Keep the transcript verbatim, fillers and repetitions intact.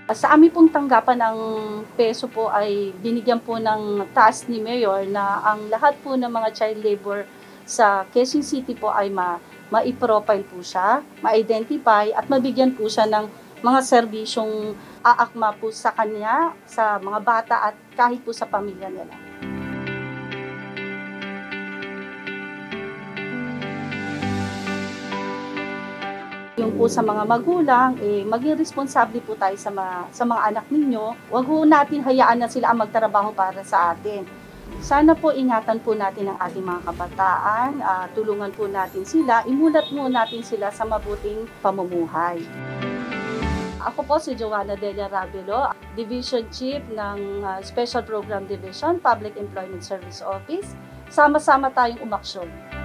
Sa amin pong tanggapan ng peso po ay binigyan po ng task ni Mayor na ang lahat po ng mga child labor sa Quezon City po ay ma mai-profile po siya, ma-identify at mabigyan po siya ng mga serbisyong aakma po sa kanya, sa mga bata at kahit po sa pamilya nila. Yung po sa mga magulang, eh, maging responsable po tayo sa mga, sa mga anak ninyo. Huwag po natin hayaan na sila ang magtrabaho para sa atin. Sana po ingatan po natin ang ating mga kabataan, uh, tulungan po natin sila, imulat mo natin sila sa mabuting pamumuhay. Ako po si Joanna Delia Ravelo, Division Chief ng uh, Special Program Division, Public Employment Service Office. Sama-sama tayong umaksyon.